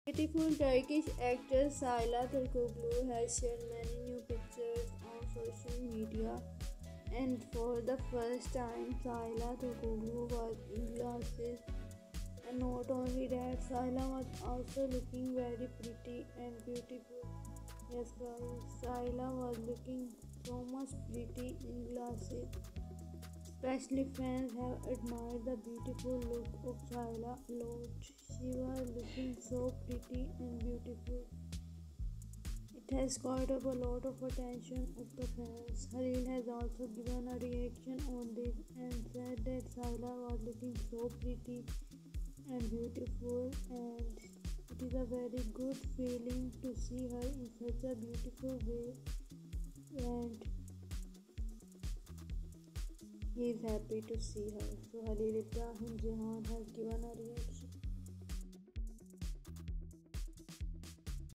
Beautiful Turkish actress Sayla Turkoglu has shared many new pictures on social media, and for the first time, Sayla Turkoglu was in glasses. And not only that, Sayla was also looking very pretty and beautiful. Yes, guys, Sayla was looking so much pretty in glasses. Especially fans have admired the beautiful look of Sayla a lot. She was looking so pretty and beautiful. It has caught up a lot of attention of the fans. Halil has also given a reaction on this and said that Sayla was looking so pretty and beautiful, and it is a very good feeling to see her in such a beautiful way, and he is happy to see her. So Halil Ibrahim Jahan has given a reaction.